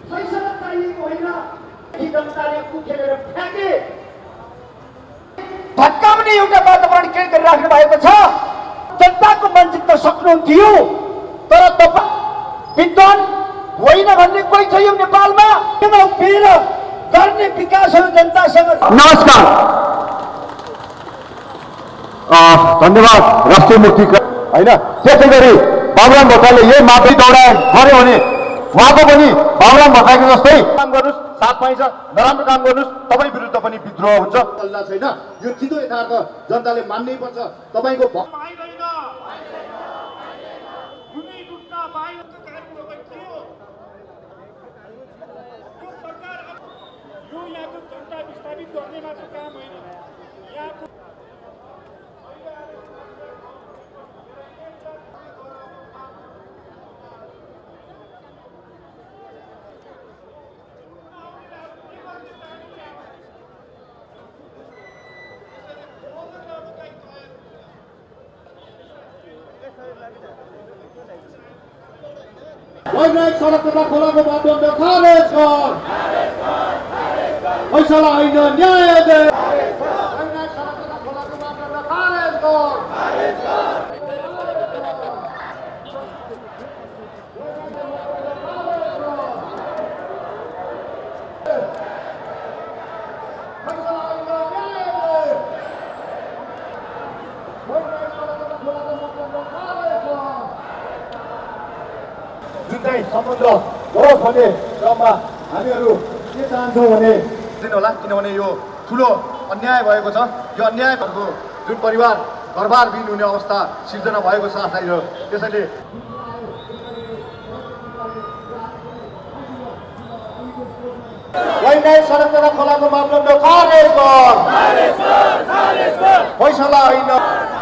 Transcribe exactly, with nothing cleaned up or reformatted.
फैसला चाहिएको होइन। जनताले उखेलेर फ्याँके भत्काउने एउटा वातावरण क्रिएट गरिराख्नु भएको छ। जनताको मन जित्न सक्नुहुन्थ्यो तर तपाईँ विद्वान होइन भन्ने कोही छ यो नेपालमा? उभिएर गर्ने विकासहरू जनतासँग। नमस्कार, धन्यवाद। राष्ट्रिय मुक्ति होइन, त्यसै गरी बाबुराम भट्टराईले यही माथि दौडा गर्यो भने उहाँको पनि बाबुराम भट्टराईको जस्तै काम गर्नुहोस्, साथ पाइन्छ। नराम्रो काम गर्नुहोस्, तपाईँ विरुद्ध पनि विद्रोह हुन्छ। चल्ला छैन, यो सिधो यथार्थ जनताले मान्नै पर्छ। तपाईँको जनता विस्थापित गर्ने मात्र काम होइन। यहाँको वैधानिक सडक तथा खोलाको माध्यमले खारेज गर। फैसला होइन, न्याय दे। वैधानिक सडक तथा खोलाको माध्यमले खारेज गर। जुन चाहिँ समुद्र होस् भन्ने क्रममा हामीहरू के चाहन्छौँ भने होला, किनभने यो ठुलो अन्याय भएको छ। यो अन्यायको जुन परिवार घरबारविहीन हुने अवस्था सिर्जना भएको छ आशायी हो। त्यसैले वैधानिक सडक तथा खोलाको मापदण्ड खारेज गर। फैसला होइन।